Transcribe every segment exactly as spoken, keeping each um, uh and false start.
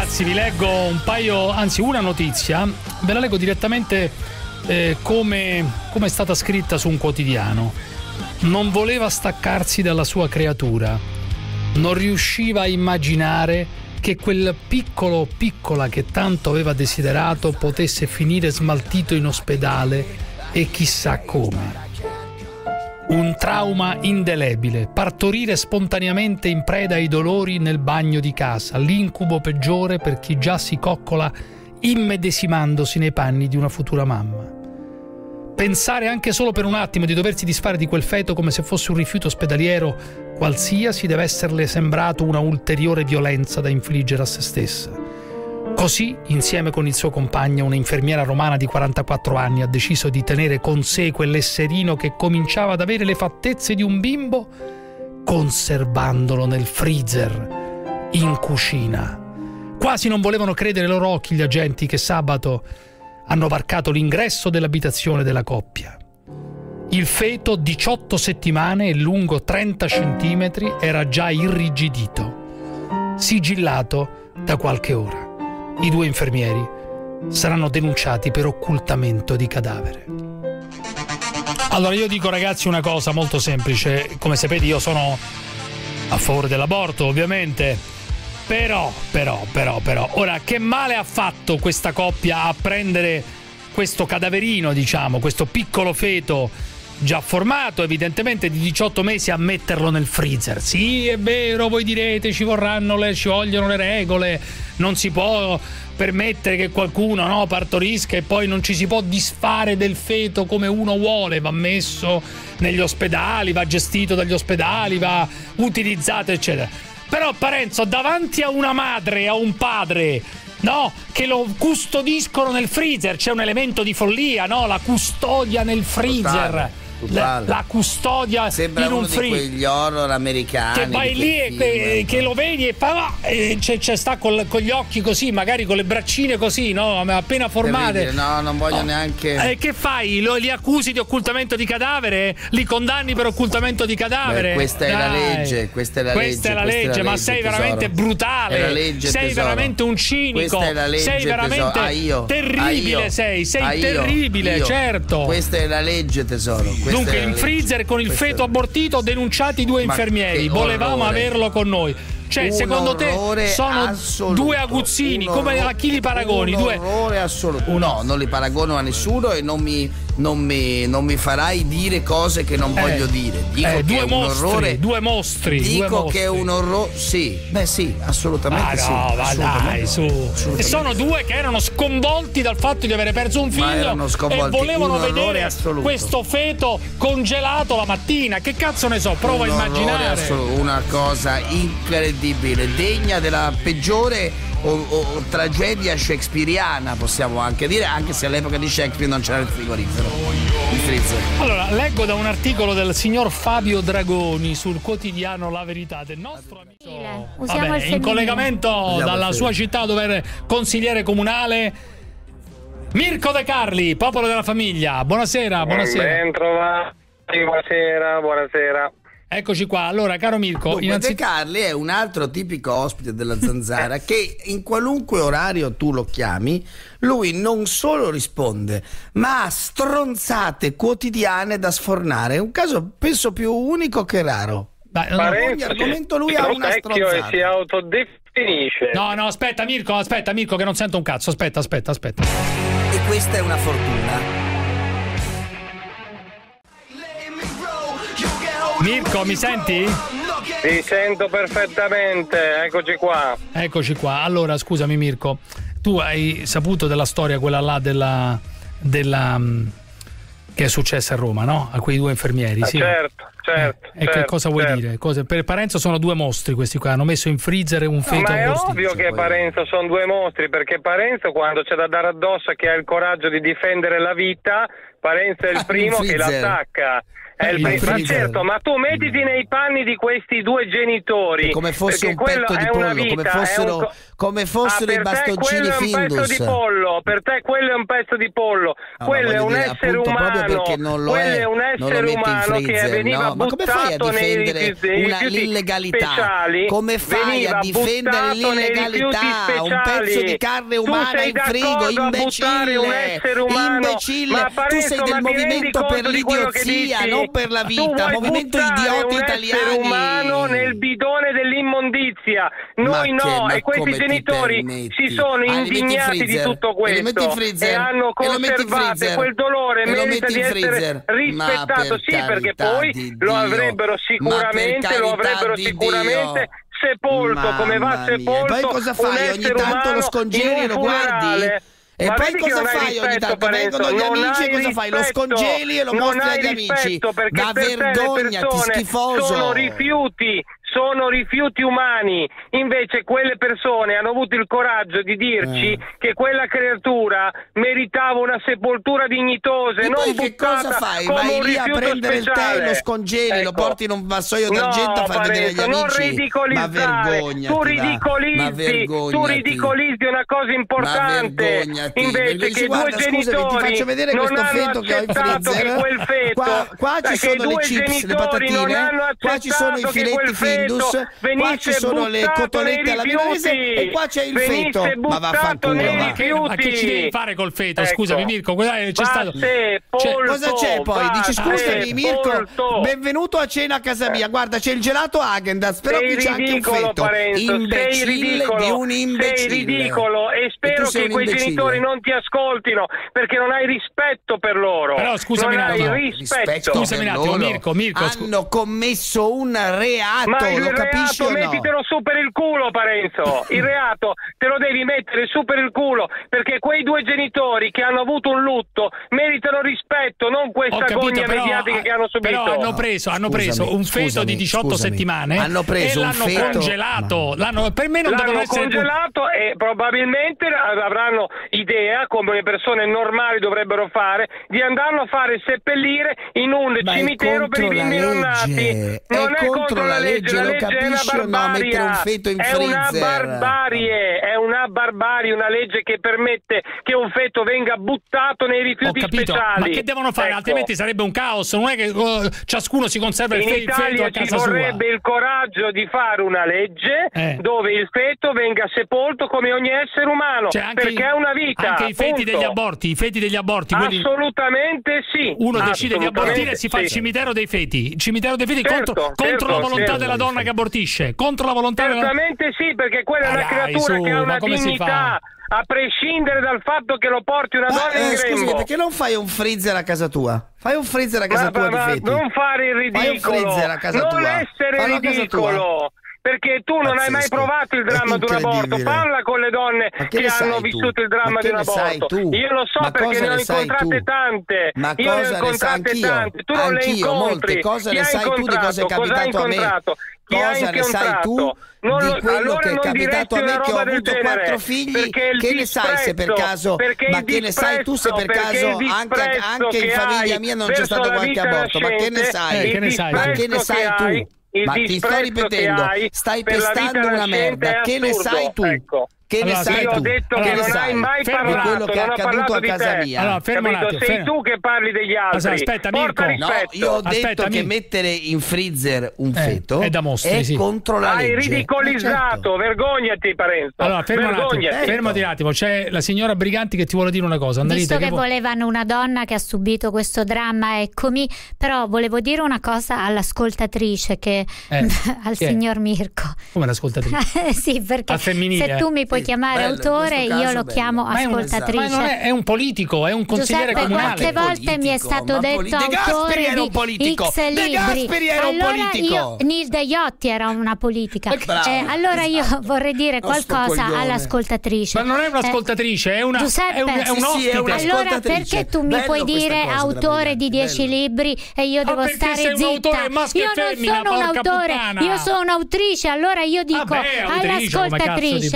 ragazzi, vi leggo un paio, anzi una notizia, ve la leggo direttamente eh, come, come è stata scritta su un quotidiano. Non voleva staccarsi dalla sua creatura, non riusciva a immaginare che quel piccolo o piccola che tanto aveva desiderato potesse finire smaltito in ospedale e chissà come. Un trauma indelebile, partorire spontaneamente in preda ai dolori nel bagno di casa, l'incubo peggiore per chi già si coccola immedesimandosi nei panni di una futura mamma. Pensare anche solo per un attimo di doversi disfare di quel feto come se fosse un rifiuto ospedaliero qualsiasi deve esserle sembrato una ulteriore violenza da infliggere a se stessa. Così, insieme con il suo compagno, un'infermiera romana di quarantaquattro anni ha deciso di tenere con sé quell'esserino che cominciava ad avere le fattezze di un bimbo, conservandolo nel freezer, in cucina. Quasi non volevano credere ai loro occhi gli agenti che sabato hanno varcato l'ingresso dell'abitazione della coppia. Il feto, diciotto settimane e lungo trenta centimetri, era già irrigidito, sigillato da qualche ora. I due infermieri saranno denunciati per occultamento di cadavere. Allora io dico ragazzi una cosa molto semplice, come sapete io sono a favore dell'aborto ovviamente, però, però, però, però, ora che male ha fatto questa coppia a prendere questo cadaverino, diciamo, questo piccolo feto già formato evidentemente di diciotto mesi, a metterlo nel freezer? Sì, è vero, voi direte ci vorranno le, ci vogliono le regole, non si può permettere che qualcuno no, partorisca e poi non ci si può disfare del feto come uno vuole, va messo negli ospedali, va gestito dagli ospedali, va utilizzato eccetera. Però Parenzo, davanti a una madre e a un padre no, che lo custodiscono nel freezer, c'è un elemento di follia, no? La custodia nel freezer. Totale. La, la custodia sembra in un uno free di quegli horror americani che vai lì e che, che lo vedi e fa e c'è, c'è sta col, con gli occhi così, magari con le braccine così, no, appena formate. Terribile. No, non voglio no. neanche. E eh, che fai? Lo, li accusi di occultamento di cadavere? Li condanni per occultamento di cadavere? Beh, questa è Dai. la legge, questa è la questa legge, è la legge, legge, ma legge, sei tesoro. veramente brutale. È la legge, sei tesoro. veramente un cinico. Questa è la legge, sei veramente ah, io, terribile, ah, io, sei, sei ah, io, terribile, io. certo. Questa è la legge, tesoro. Questa Dunque in legge. freezer con il Questa feto è... abortito, denunciati due Ma infermieri. Volevamo orrore. averlo con noi. Cioè, un secondo te sono assoluto. due aguzzini? Come a chi li paragoni? Un due... orrore assoluto. No, non li paragono a nessuno e non mi, non mi, non mi farai dire cose che non eh, voglio dire. Dico eh, che due è un mostri, orrore. Due mostri. Dico due mostri. che è un orrore. Sì, beh, sì, assolutamente ah, sì. no, ma dai, su. Assolutamente. E sono due che erano sconvolti dal fatto di avere perso un figlio e volevano vedere assoluto. questo feto congelato la mattina. Che cazzo ne so, prova un a immaginare. Assoluto, una cosa incredibile, degna della peggiore o, o, tragedia shakespeariana, possiamo anche dire, anche se all'epoca di Shakespeare non c'era il frigorifero, il freezer. Allora, leggo da un articolo del signor Fabio Dragoni sul quotidiano La Verità, del nostro amico vabbè, in collegamento Usiamo dalla sua città dove era consigliere comunale, Mirko De Carli, popolo della famiglia. Buonasera, buonasera. Ben trovati, buonasera, buonasera. Eccoci qua. Allora, caro Mirko, Dunque, innanzi... De Carli è un altro tipico ospite della Zanzara che in qualunque orario tu lo chiami, lui non solo risponde, ma ha stronzate quotidiane da sfornare. È un caso, penso, più unico che raro. Dai, no, ogni argomento lui ha una stronzata. E si autodefinisce. No, no, aspetta Mirko, aspetta Mirko che non sento un cazzo. Aspetta, aspetta, aspetta. E questa è una fortuna. Mirko, mi senti? Ti sento perfettamente, eccoci qua. Eccoci qua. Allora, scusami Mirko, tu hai saputo della storia quella là della, della che è successa a Roma, no? A quei due infermieri, sì. Certo, certo. Eh, e certo, che cosa vuoi certo. dire? Cosa, per Parenzo sono due mostri questi qua, hanno messo in freezer un feto. No, ma è abortito. ovvio che Parenzo sono due mostri, perché Parenzo quando c'è da dare addosso che ha il coraggio di difendere la vita, Parenzo è il primo che l'attacca. È il Eh, ma freezer. certo, ma tu mettiti nei panni di questi due genitori. Come fosse perché un quello petto di è una pollo, vita, come è un fossero, co- come fossero Ah, i per te bastoncini quello è un pezzo Findus. di pollo, per te quello è un pezzo di pollo, No, quello ma è voglio un dire, essere appunto, umano, proprio perché non lo quello è, è un non lo essere metti in umano che freezer, veniva no? Ma come fai a buttato nei difendere rifiuti- nei una, rifiuti l'illegalità? speciali, Come fai veniva a difendere buttato nei rifiuti l'illegalità? Un pezzo speciali. di carne Tu umana sei in frigo, d'accordo a buttare un imbecille, essere umano? imbecille. Ma Tu Parenzo, sei ma del ti rendi movimento conto per di quello che l'idiozia, dici? non per la Tu vita, vuoi movimento buttare idioti un italiani. essere umano nel bidone dell'immondizia, noi Ma che- no, ma e questi come ti genitori permetti? si sono Ah, li metti in indignati di freezer? tutto E li metti in questo freezer? e hanno E lo metti in conservato freezer? quel dolore E lo merita metti di in essere freezer? rispettato, Ma sì, per perché carità poi di lo Dio. avrebbero Ma sicuramente per lo carità avrebbero di sicuramente Dio. sepolto, come va Mamma mia. sepolto E poi cosa un fai? Ogni essere tanto umano lo scongeli in e un lo guardi? funerale. E Ma poi vedi che cosa non hai fai ogni rispetto, tanto? Vengono Parenzo, gli non amici e hai cosa fai? Lo rispetto, scongeli e lo non mostri hai agli amici. rispetto, perché Ma per te le vergognati, persone schifoso. sono rifiuti, sono rifiuti umani. Invece quelle persone hanno avuto il coraggio di dirci Eh. che quella creatura meritava una sepoltura dignitosa e E non poi che buttata cosa fai? come Vai un lì a rifiuto prendere il tè, speciale. lo scongeli, lo Ecco. porti in un vassoio No, d'argento a far vedere agli Parenzo, non amici. Ma ridicolizzare, vergognati, tu va. ridicolizzi, Ma vergognati. tu ridicolizzi una cosa importante. Ma vergognati. Invece Dici, che guarda, due scusami, genitori ti faccio vedere non questo hanno feto che ho in accettato freezer. che quel feto, Qua, qua ci che sono i le due chips, le genitori non patatine, hanno qua ci sono i accettato che filetti quel feto Findus, qua venisse ci sono le buttato cotolette nei alla milanese rifiuti, e qua c'è il venisse feto. Ma buttato vaffanculo, nei va. Ma che, ma che ci devi fare col feto? Ecco. Scusami Mirko, guarda, c'è Va stato... sepolto, Cosa c'è poi? va Dici scusami Mirko, sepolto. benvenuto a cena a casa mia. Guarda, c'è il gelato Häagen-Dazs, però Sei qui c'è anche un ridicolo, feto. Parenzo, sei Imbecille ridicolo, di un imbecille. sei ridicolo e E spero tu sei che un quei imbecille. genitori non ti ascoltino perché non hai rispetto per loro. Però scusami non un hai attimo. rispetto. Scusami un attimo, loro. Mirko, Mirko, scu- Hanno commesso un reato, Ma il lo capisci reato o no? mettitelo su per il culo, Parenzo. Il reato te lo devi mettere su per il culo perché quei due genitori che hanno avuto un lutto meritano rispetto, non Ho questa capito, gogna però, mediatica che hanno subito. però hanno preso, hanno Scusami, preso un feto scusami, di diciotto scusami. settimane Hanno preso e un l'hanno feto- congelato. L'hanno, per me non devono L'hanno essere congelato e probabilmente avranno idea, come le persone normali dovrebbero fare, di andarlo a fare seppellire in un Ma è cimitero per i contro la bimbi non nati. legge. Non È è, contro la legge, la lo legge è una capisci o no? barbarie. Mettere un feto in è una freezer. barbarie, è una barbarie, una legge che permette che un feto venga buttato nei Ho rifiuti capito, speciali. ma che devono fare? Ecco. Altrimenti sarebbe un caos. Non è che oh, ciascuno si conserva il, In fe- il feto Italia a ci casa vorrebbe sua. il coraggio di fare una legge Eh. dove il feto venga sepolto come ogni essere umano, Cioè, anche perché i- è una vita. Anche i feti punto. degli aborti, i feti degli aborti, quelli... Assolutamente sì. Uno decide di Assolutamente abortire e si fa il sì. cimitero dei feti. Il cimitero dei feti Certo, contro, contro certo, la volontà certo. della donna che abortisce. Contro la volontà della... Certamente sì, perché quella è Ma una dai, creatura su, che ha ma una come si dignità, a prescindere dal fatto che lo porti una Ma, donna in eh, scusami, grembo. perché non fai un freezer a casa tua? Fai un freezer a casa Ma- tua ma- di feti. non fare il Fai un ridicolo, freezer a casa non tua. essere Fallo a casa ridicolo. Perché tu non hai mai Pazzesco. provato il dramma È di un aborto. incredibile. Parla con le donne Ma che che ne sai hanno tu? vissuto il Ma dramma che di un ne sai aborto. tu? Io lo so Ma perché cosa ne ho ne sai incontrate tu? tante. Ma Io ne ho cosa ne sai incontrate anch'io? tante. Tu non le Anch'io, incontri. molte cose Chi ne ha sai tu di cosa è incontrato? Cosa ha capitato a me. incontrato? Chi ha Cosa ne sai tu incontrato? Non di lo- quello allora che è non capitato a diresti me una che ho roba del avuto genere, quattro figli? perché il Che ne sai se per disprezzo- caso, perché il ma che ne sai tu se per disprezzo, caso perché il anche, disprezzo anche in che famiglia hai mia non c'è verso stato la qualche vita aborto? Ma che ne nascente, sai? Eh, che ne sai? Ma che ne disprezzo sai che tu? hai, il Ma ti sto disprezzo ripetendo, che hai stai per la vita pestando una nascente merda. è Che ne assurdo, sai tu? ecco. Che ne Allora, sai Io tu? ho detto Che che ne non sai? hai mai Fermo di parlato, quello che è non ho accaduto parlato a di casa te. mia. Allora, fermo un Capito? attimo, Sei fermo. tu che parli degli altri. Aspetta, Porta Mirko. No, rispetto. io ho detto Aspetta, che mi- mettere in freezer un Eh, feto è da mostri, è sì. contro la Hai legge. ridicolizzato, Ma certo. vergognati Parenzo. Allora, fermo un attimo, vergognati. fermati un attimo. C'è la signora Briganti che ti vuole dire una cosa. Annalita, Visto che vo- volevano una donna che ha subito questo dramma, eccomi, però volevo dire una cosa all'ascoltatrice che Eh, al chi è? signor Mirko. Come l'ascoltatrice? Sì, perché Al femminile, se tu mi puoi Sì, chiamare bello, in autore, questo io caso lo bello. chiamo Ma è un- ascoltatrice. Ma non è, è un politico, è un consigliere Giuseppe, comunale. quante volte Politico, mi è stato ma detto poli- De Gasperi autore era un di politico. X De libri? Gasperi era un allora politico. io, Nilde Iotti era una politica. Bravo, Eh, allora io esatto. vorrei dire Non sto qualcosa coglione. all'ascoltatrice. Ma non è Eh, un'ascoltatrice, è una Giuseppe, è un, è un sì, sì, ospite. è una- allora Ascoltatrice. perché tu mi Bello puoi questa dire cosa da autore di Briganti, dieci bello. libri e io devo perché stare sei un zitta? autore maschio e Io non femmina, sono un porca autore, puttana. io sono un'autrice, allora io dico Vabbè, autrice, come cazzo ti all'ascoltatrice fa? che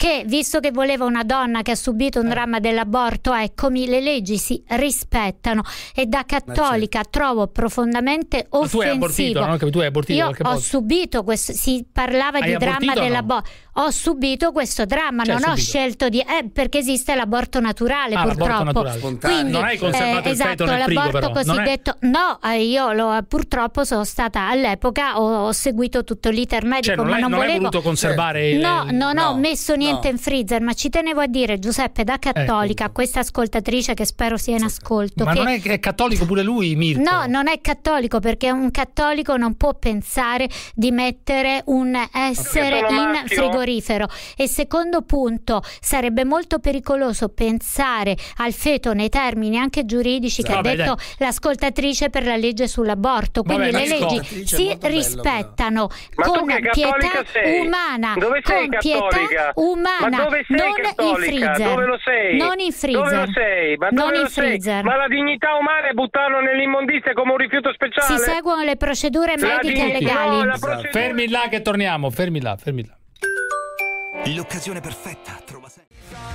che, visto che voleva una donna che ha subito un dramma dell'aborto, eccomi, le leggi si rispettano, e da cattolica certo. trovo profondamente offensivo. Ma tu hai abortito, no? Che tu hai abortito Io qualche ho volta. subito questo, si parlava hai di dramma dell'aborto. No? Ho subito questo dramma, cioè, non subito. ho scelto di eh, perché esiste l'aborto naturale, ah, purtroppo. Naturale. Quindi, non hai conservato eh, il feto esatto, nel frigo, l'aborto però. cosiddetto è... no, eh, io lo, purtroppo sono stata all'epoca, ho, ho seguito tutto l'iter medico, cioè, non ma hai, non, non volevo hai voluto conservare il... No, non no, ho messo niente no. in freezer, ma ci tenevo a dire, Giuseppe, da cattolica, ecco. questa ascoltatrice che spero sia in ascolto. Ma che... non è, è cattolico pure lui, Mirko? No, non è cattolico, perché un cattolico non può pensare di mettere un essere in maschio. frigorifero. E secondo punto, sarebbe molto pericoloso pensare al feto nei termini anche giuridici che Vabbè, ha detto dai. l'ascoltatrice per la legge sull'aborto. Quindi Vabbè, le leggi si rispettano bello, con pietà sei? umana, dove sei con pietà umana, Ma dove sei non cattolica? in freezer. Dove lo sei? Non in freezer. Dove lo sei? Ma non dove in lo sei? freezer. Ma la dignità umana è buttarlo nell'immondizia come un rifiuto speciale? Si seguono le procedure mediche digni- legali. no, la Esatto. procedura... Fermi là che torniamo, fermi là, fermi là. L'occasione perfetta trova sempre.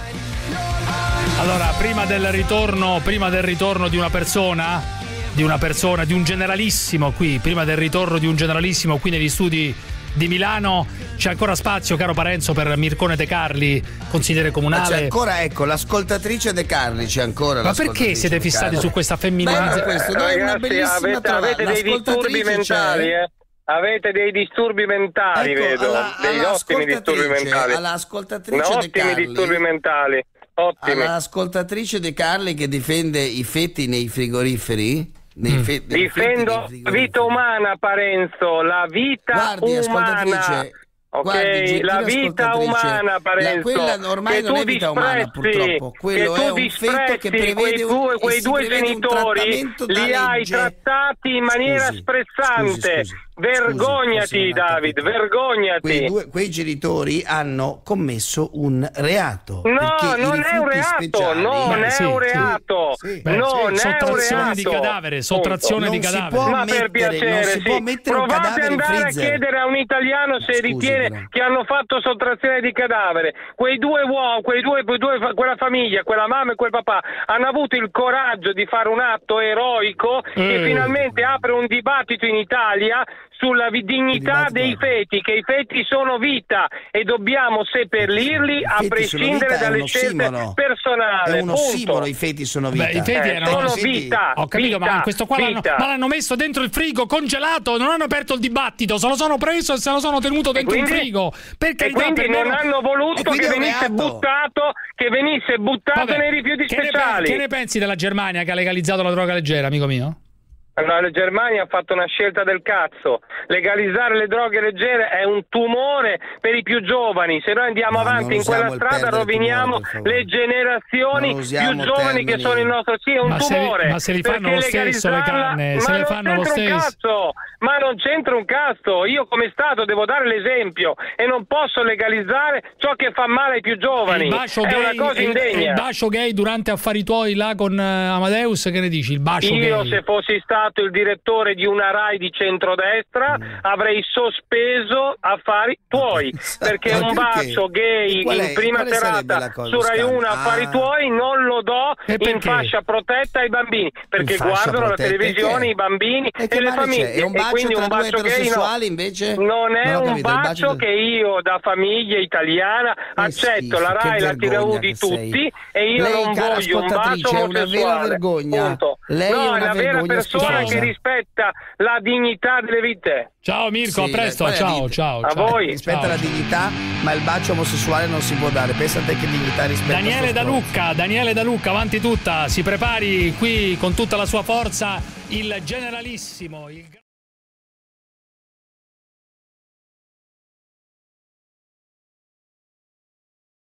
Allora, prima del ritorno, prima del ritorno di una persona, di una persona, di un generalissimo qui, prima del ritorno di un generalissimo qui negli studi di Milano, c'è ancora spazio, caro Parenzo, per Mircone De Carli, consigliere comunale. Ma c'è ancora, ecco, l'ascoltatrice De Carli, c'è ancora. Ma perché siete fissati su questa femminilizzazione? questo no, è una Ragazzi, bellissima avete, trova- avete dei disturbi mentali, eh? Avete dei disturbi mentali, Ecco, vedo, alla- degli ottimi disturbi all'ascoltatrice- mentali. all'ascoltatrice No, De ottimi Carli- disturbi mentali, ottimi. All'ascoltatrice De Carli che difende i feti nei frigoriferi. Nei Mm. fe- nei Difendo feti la nei vita umana, Parenzo, la vita Guardi, umana. ascoltatrice, Ok, guardi, gentile la vita ascoltatrice, umana, Parenzo. la- quella ormai che non tu è vita umana, disprezzi, purtroppo. Quello che tu è un feto che disprezzi prevede quei un- due, e quei si due prevede un genitori, trattamento da li hai legge. trattati in maniera Scusi, sprezzante. scusi, scusi. Vergognati, Scusi, forse non ha David, capito. vergognati. Quei, due, quei genitori hanno commesso un reato. No, perché i non è un rifiuti reato, speciali- non Beh, è sì, un sì. reato, Sì. Beh, non sì, è un sottrazione reato. di cadavere, sottrazione Non di si cadavere. può Ma per mettere- piacere, non si sì. può mettere un Provate cadavere ad in andare a freezer. chiedere a un italiano se Scusi, ritiene però. che hanno fatto sottrazione di cadavere. Quei due uomini, quei due, quei due, quella famiglia, quella mamma e quel papà hanno avuto il coraggio di fare un atto eroico che Eh. finalmente apre un dibattito in Italia sulla vi- dignità dibattito dei apre. feti, che i feti sono vita e dobbiamo seppellirli I a feti sono prescindere vita, è dalle un scelte ossimoro. personali. È un ossimoro, punto. i feti sono vita. Beh, i feti Eh, erano sono I feti- vita. Ho capito, vita, ma questo qua l'hanno, vita. ma l'hanno messo dentro il frigo congelato, non hanno aperto il dibattito, se lo sono preso e se lo sono tenuto dentro quindi- il frigo. Per E carità, quindi per me non no- hanno E voluto quindi che è un venisse reato. buttato, che venisse buttato Vabbè, nei rifiuti che ne, speciali. che ne pensi della Germania che ha legalizzato la droga leggera, amico mio? No, la Germania ha fatto una scelta del cazzo. Legalizzare le droghe leggere è un tumore per i più giovani. Se noi andiamo No, avanti non in quella usiamo il strada perdere roviniamo tumore, per favore. le generazioni Non usiamo più giovani che termini. sono il nostro. Sì, è un Ma se li- tumore. ma se li fanno perché lo stesso le legalizzarla- canne, ma se le non fanno lo c'entra un stesso. cazzo. Ma non c'entra un cazzo. Io come Stato devo dare l'esempio e non posso legalizzare ciò che fa male ai più giovani. Il bacio, È gay, una cosa il- indegna. il bacio gay durante affari tuoi là con eh, Amadeus, che ne dici? Il bacio Io gay. se fossi stato il direttore di una RAI di centrodestra Mm. avrei sospeso affari tuoi, perché Ma un perché? bacio gay E qual è- in prima quale sarebbe serata la cosa, su Rai Scala? uno affari Ah. tuoi non lo do E in perché? fascia protetta ai bambini, perché In fascia guardano la protetta, televisione e che? i bambini E e, che le male c'è? famiglie È un e bacio quindi tra un due bacio gay no. eterosessuali, invece? Non è Non ho un capito, il bacio bacio- che io da famiglia italiana accetto, schifo, la che RAI la vergogna tiravo di che sei. tutti e io Lei, non cara voglio un ascoltatrice, bacio è una vera omosessuale. vergogna. Punto. Lei no, è una una vera vergogna persona schifosa. che rispetta la dignità delle vite. Ciao Mirko, Sì, a presto, qual è la ciao, vita? ciao, A ciao. voi. Rispetta Ciao. la dignità, ma il bacio omosessuale non si può dare. Pensa a te che dignità rispetta. Daniele sto Da stronzo. Lucca, Daniele Da Lucca, avanti tutta, si prepari qui con tutta la sua forza il generalissimo, il